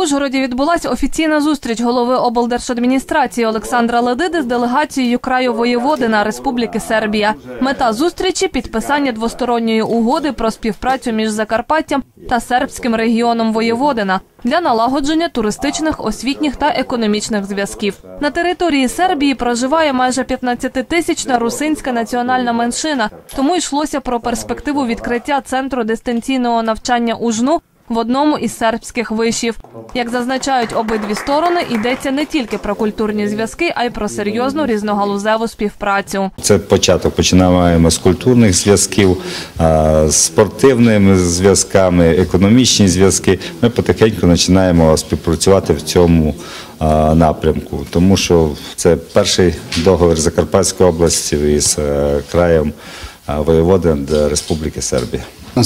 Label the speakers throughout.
Speaker 1: Ужгороді відбулася офіційна зустріч голови облдержадміністрації Олександра Ледиди з делегацією краю Воєводина Республіки Сербія. Мета зустрічі – підписання двосторонньої угоди про співпрацю між Закарпаттям та сербським регіоном Воєводина для налагодження туристичних, освітніх та економічних зв'язків. На території Сербії проживає майже 15-тисячна русинська національна меншина, тому йшлося про перспективу відкриття центру дистанційного навчання у Жну в одному із сербських вишів. Як зазначають обидві сторони, йдеться не тільки про культурні зв'язки, а й про серйозну різногалузеву співпрацю.
Speaker 2: Це початок. Починаємо з культурних зв'язків, з спортивними зв'язками, економічні зв'язки. Ми потихеньку починаємо співпрацювати в цьому напрямку, тому що це перший договір Закарпатської області із краєм Воєводина Республіки Сербія.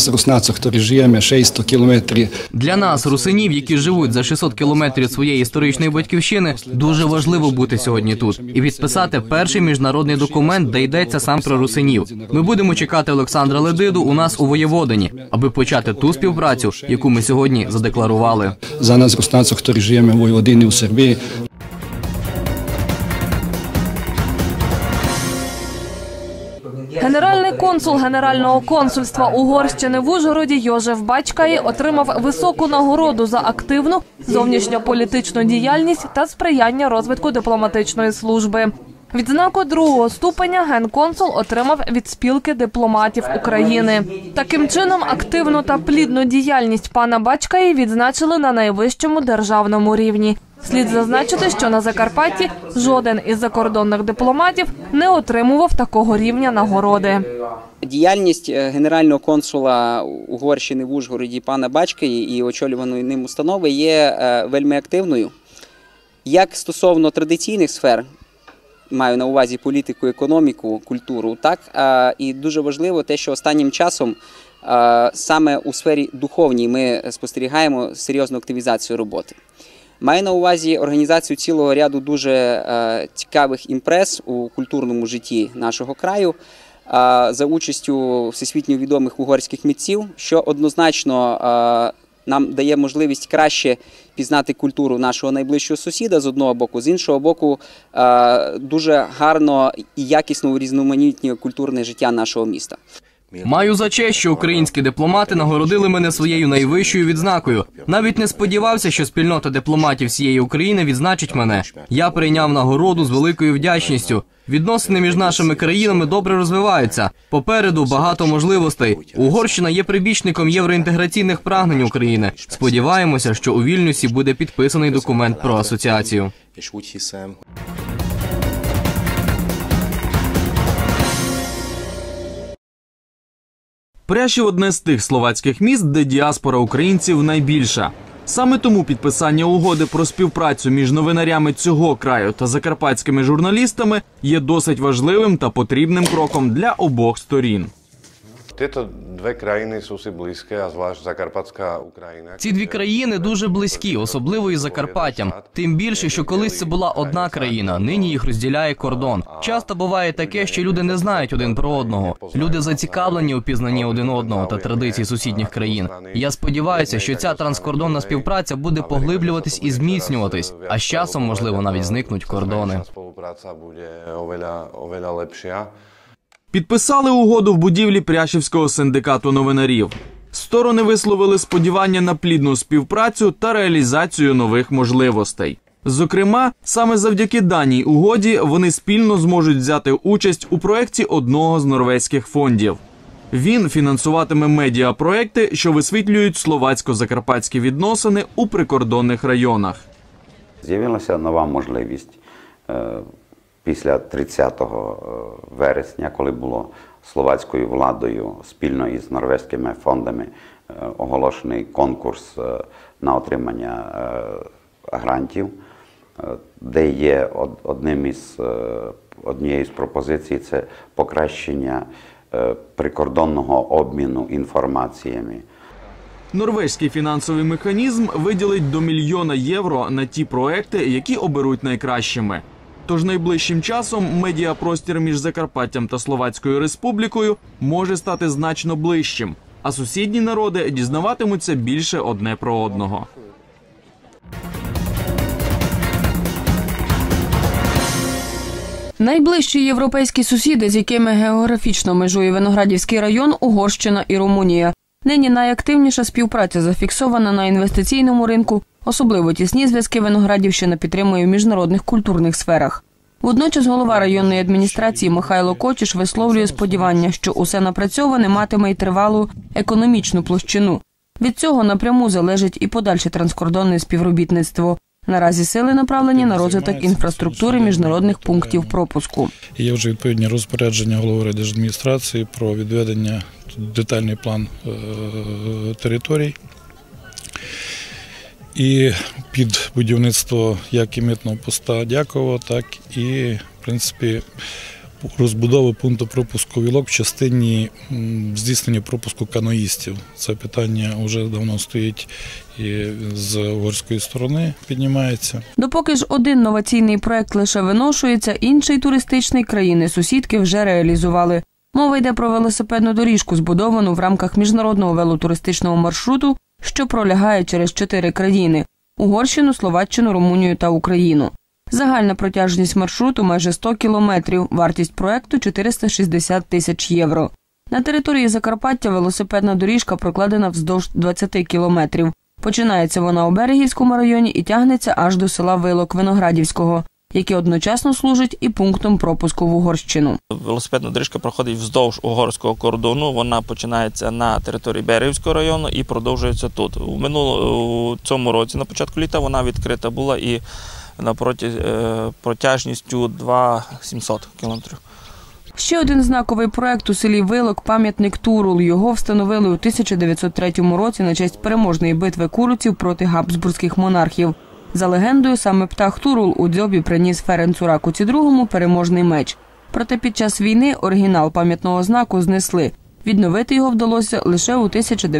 Speaker 3: Для нас, русинів, які живуть за 600 кілометрів від своєї історичної батьківщини, дуже важливо бути сьогодні тут і підписати перший міжнародний документ, де йдеться сам про русинів. Ми будемо чекати Олександра Ледиду у нас у Воєводині, аби почати ту співпрацю, яку ми сьогодні задекларували.
Speaker 4: За нас, руснаців, які живемо в Воєводині, у Сербії.
Speaker 1: Генеральний консул Генерального консульства Угорщини в Ужгороді Йожеф Бачкай отримав високу нагороду за активну зовнішньополітичну діяльність та сприяння розвитку дипломатичної служби. Відзнаку другого ступеня генконсул отримав від спілки дипломатів України. Таким чином, активну та плідну діяльність пана Бачкаї відзначили на найвищому державному рівні. Слід зазначити, що на Закарпатті жоден із закордонних дипломатів не отримував такого рівня нагороди.
Speaker 5: Діяльність генерального консула Угорщини в Ужгороді пана Бачкаї і очолюваної ним установи є вельми активною. Як стосовно традиційних сфер, маю на увазі політику, економіку, культуру, так і дуже важливо те, що останнім часом саме у сфері духовній ми спостерігаємо серйозну активізацію роботи. Маю на увазі організацію цілого ряду дуже цікавих імпрез у культурному житті нашого краю за участю всесвітньо відомих угорських митців, що однозначно нам дає можливість краще пізнати культуру нашого найближчого сусіда з одного боку, з іншого боку дуже гарно і якісно урізноманітнює культурне життя нашого міста.
Speaker 3: Маю за честь, що українські дипломати нагородили мене своєю найвищою відзнакою. Навіть не сподівався, що спільнота дипломатів всієї України відзначить мене. Я прийняв нагороду з великою вдячністю. Відносини між нашими країнами добре розвиваються. Попереду багато можливостей. Угорщина є прибічником євроінтеграційних прагнень України. Сподіваємося, що у Вільнюсі буде підписаний документ про асоціацію.
Speaker 6: Прящів – одне з тих словацьких міст, де діаспора українців найбільша. Саме тому підписання угоди про співпрацю між новинарями цього краю та закарпатськими журналістами є досить важливим та потрібним кроком для обох сторін.
Speaker 3: Ці дві країни дуже близькі, особливо із Закарпаттям. Тим більше, що колись це була одна країна, нині їх розділяє кордон. Часто буває таке, що люди не знають один про одного. Люди зацікавлені у пізнанні один одного та традицій сусідніх країн. Я сподіваюся, що ця транскордонна співпраця буде поглиблюватись і зміцнюватись, а з часом, можливо, навіть зникнуть кордони.
Speaker 6: Підписали угоду в будівлі Пряшівського синдикату новинарів. Сторони висловили сподівання на плідну співпрацю та реалізацію нових можливостей. Зокрема, саме завдяки даній угоді вони спільно зможуть взяти участь у проєкті одного з норвезьких фондів. Він фінансуватиме медіапроєкти, що висвітлюють словацько-закарпатські відносини у прикордонних районах.
Speaker 7: З'явилася нова можливість після 30 вересня, коли було словацькою владою спільно із норвезькими фондами оголошений конкурс на отримання грантів, де є однією з пропозицій – це покращення прикордонного обміну інформаціями.
Speaker 6: Норвезький фінансовий механізм виділить до $1 мільйона євро на ті проекти, які оберуть найкращими. Тож найближчим часом медіапростір між Закарпаттям та Словацькою Республікою може стати значно ближчим, а сусідні народи дізнаватимуться більше одне про одного.
Speaker 8: Найближчі європейські сусіди, з якими географічно межує Виноградівський район, Угорщина і Румунія. Нині найактивніша співпраця зафіксована на інвестиційному ринку, особливо тісні зв'язки Виноградівщина підтримує в міжнародних культурних сферах. Водночас голова районної адміністрації Михайло Кочиш висловлює сподівання, що усе напрацьоване матиме й тривалу економічну площину. Від цього напряму залежить і подальше транскордонне співробітництво. Наразі сили направлені на розвиток інфраструктури міжнародних пунктів пропуску.
Speaker 9: Є вже відповідні розпорядження голови райдержадміністрації про відведення, детальний план територій. І під будівництво як і митного поста Дяково, так і, в принципі, розбудову пункту пропуску Вілок в частині здійснення пропуску каноїстів. Це питання вже давно стоїть і з угорської сторони піднімається.
Speaker 8: Допоки ж один новаційний проект лише виношується, інший туристичний країни-сусідки вже реалізували. Мова йде про велосипедну доріжку, збудовану в рамках міжнародного велотуристичного маршруту, що пролягає через 4 країни – Угорщину, Словаччину, Румунію та Україну. Загальна протяжність маршруту – майже 100 кілометрів, вартість проекту – 460 тисяч євро. На території Закарпаття велосипедна доріжка прокладена вздовж 20 кілометрів. Починається вона у Берегівському районі і тягнеться аж до села Вилок Виноградівського, яке одночасно служить і пунктом пропуску в Угорщину.
Speaker 10: Велосипедна доріжка проходить вздовж угорського кордону, вона починається на території Берегівського району і продовжується тут. У цьому році, на початку літа, вона відкрита була і протяжністю 2700 кілометрів.
Speaker 8: Ще один знаковий проект у селі Вилок – пам'ятник Турул. Його встановили у 1903 році на честь переможної битви куруців проти габсбурзьких монархів. За легендою, саме птах Турул у дзьобі приніс Ференцу Ракуці II переможний меч. Проте під час війни оригінал пам'ятного знаку знесли. Відновити його вдалося лише у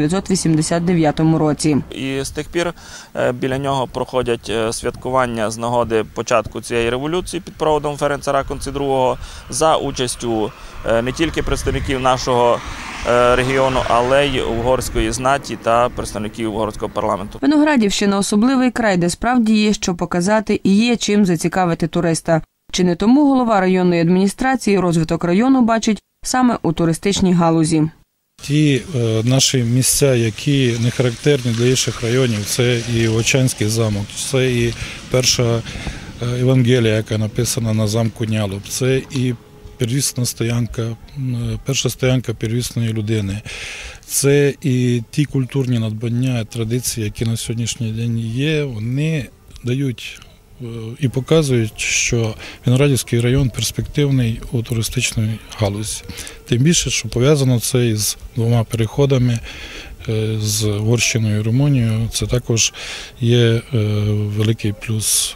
Speaker 8: 1989 році.
Speaker 10: І з тих пір біля нього проходять святкування з нагоди початку цієї революції під проводом Ференца Ракуці II за участю не тільки представників нашого регіону, але й угорської знаті та представників угорського парламенту.
Speaker 8: Виноградівщина – особливий край, де справді є що показати і є чим зацікавити туриста. Чи не тому голова районної адміністрації розвиток району бачить саме у туристичній галузі?
Speaker 9: Ті наші місця, які не характерні для інших районів, це і Вовчанський замок, це і перша Євангелія, яка написана на замку Нялуб, це і первісна стоянка, перша стоянка первісної людини. Це і ті культурні надбання, традиції, які на сьогоднішній день є, вони дають і показують, що Виноградівський район перспективний у туристичній галузі. Тим більше, що пов'язано це із 2 переходами з Угорщиною і Румунією. Це також є великий плюс.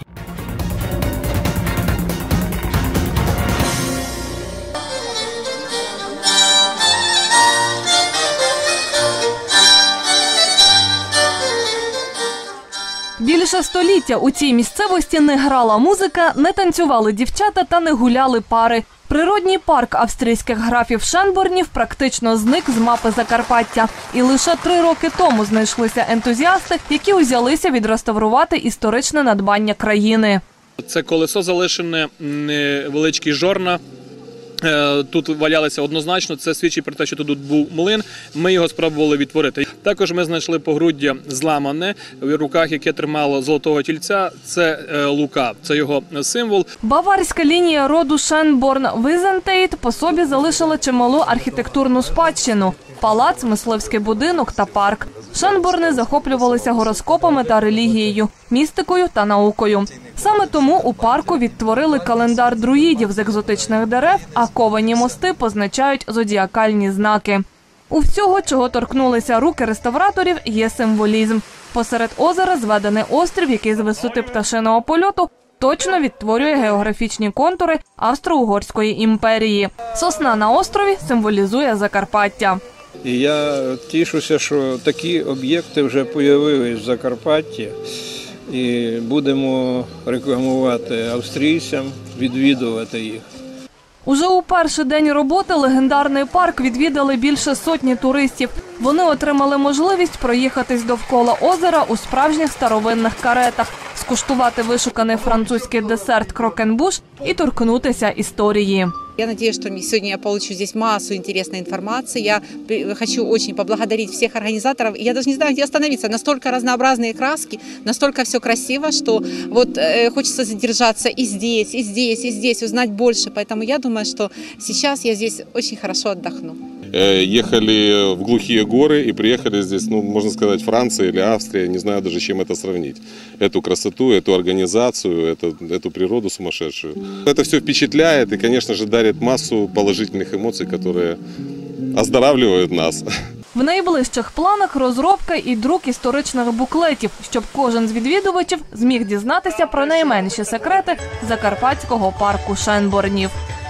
Speaker 1: Більше століття у цій місцевості не грала музика, не танцювали дівчата та не гуляли пари. Природній парк австрійських графів Шенборнів практично зник з мапи Закарпаття. І лише 3 роки тому знайшлися ентузіасти, які узялися відреставрувати історичне надбання країни.
Speaker 11: Це колесо залишене, невеличкі жорна. Тут валялися однозначно, це свідчить про те, що тут був млин, ми його спробували відтворити. Також ми знайшли погруддя зламане в руках, яке тримало золотого тільця, це лука, це його символ.
Speaker 1: Баварська лінія роду Шенборн-Візентейт по собі залишила чималу архітектурну спадщину – палац, мисливський будинок та парк. Шенборни захоплювалися гороскопами та релігією, містикою та наукою. Саме тому у парку відтворили календар друїдів з екзотичних дерев, а ковані мости позначають зодіакальні знаки. У всього, чого торкнулися руки реставраторів, є символізм. Посеред озера зведений острів, який з висоти пташиного польоту точно відтворює географічні контури Австро-Угорської імперії. Сосна на острові символізує Закарпаття.
Speaker 12: І я тішуся, що такі об'єкти вже з'явилися в Закарпатті. І будемо рекламувати австрійцям, відвідувати їх.
Speaker 1: Уже у перший день роботи легендарний парк відвідали більше сотні туристів. Вони отримали можливість проїхатись довкола озера у справжніх старовинних каретах з скуштувати вишуканий французький десерт крокенбуш і торкнутися історії.
Speaker 13: Я надеюсь, что сегодня я получу здесь массу интересной информации. Я хочу очень поблагодарить всех организаторов. Я даже не знаю, где остановиться. Настолько разнообразные краски, настолько все красиво, что вот хочется задержаться и здесь, и здесь, и здесь, узнать больше. Поэтому я думаю, что сейчас я здесь очень хорошо отдохну.
Speaker 14: Ехали в глухие горы и приехали здесь, ну, можно сказать, Франция или Австрия, не знаю даже, чем это сравнить. Эту красоту, эту организацию, эту природу сумасшедшую. Это все впечатляет и, конечно же, дарит массу положительных эмоций, которые оздоравливают нас.
Speaker 1: В найближчих планах розробка і друк історичних буклетів, щоб кожен з відвідувачів зміг дізнатися про найменші секрети Закарпатського парку Шенборнів.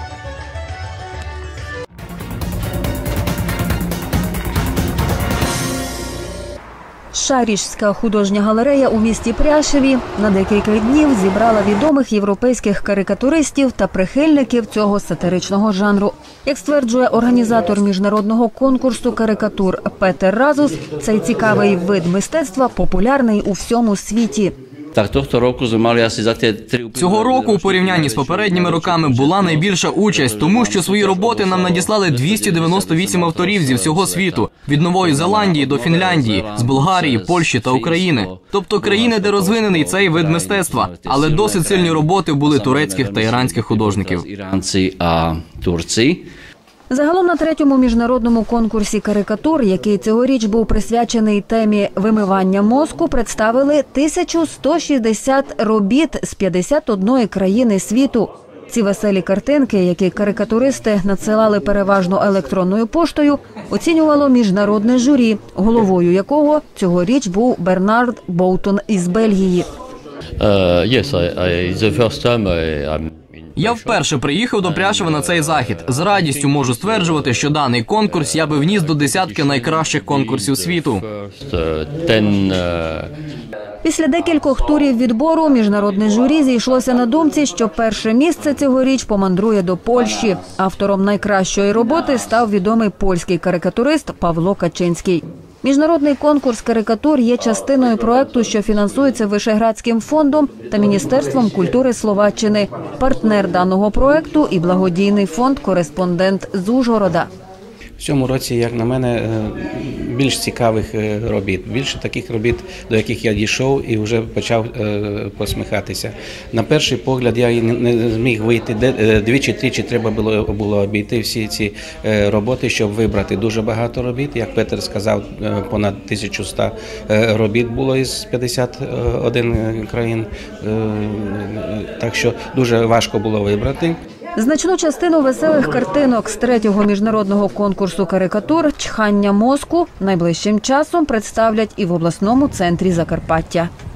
Speaker 15: Шаріжська художня галерея у місті Пряшеві на декілька днів зібрала відомих європейських карикатуристів та прихильників цього сатиричного жанру. Як стверджує організатор міжнародного конкурсу карикатур Петер Разус, цей цікавий вид мистецтва популярний у всьому світі.
Speaker 3: Цього року у порівнянні з попередніми роками була найбільша участь, тому що свої роботи нам надіслали 298 авторів зі всього світу, від Нової Зеландії до Фінляндії, з Болгарії, Польщі та України. Тобто країни, де розвинений цей вид мистецтва, але досить сильні роботи були турецьких та іранських художників.
Speaker 15: Загалом на третьому міжнародному конкурсі карикатур, який цьогоріч був присвячений темі вимивання мозку, представили 1160 робіт з 51 країни світу. Ці веселі картинки, які карикатуристи надсилали переважно електронною поштою, оцінювало міжнародне журі, головою якого цьогоріч був Бернард Боутон із Бельгії.
Speaker 3: Я вперше приїхав до Пряшева на цей захід. З радістю можу стверджувати, що даний конкурс я би вніс до десятки найкращих конкурсів світу.
Speaker 15: Після декількох турів відбору міжнародне журі зійшлося на думці, що перше місце цьогоріч помандрує до Польщі. Автором найкращої роботи став відомий польський карикатурист Павло Качинський. Міжнародний конкурс карикатур є частиною проекту, що фінансується Вишеградським фондом та Міністерством культури Словаччини. Партнер даного проекту і благодійний фонд «Кореспондент» з Ужгорода.
Speaker 16: В цьому році, як на мене, більш цікавих робіт, більше таких робіт, до яких я дійшов і вже почав посміхатися. На перший погляд я не зміг вийти, двічі-тричі треба було обійти всі ці роботи, щоб вибрати дуже багато робіт. Як Петер сказав, понад 1100 робіт було із 51 країн, так що дуже важко було вибрати.
Speaker 15: Значну частину веселих картинок з третього міжнародного конкурсу карикатур «Чхання мозку» найближчим часом представлять і в обласному центрі Закарпаття.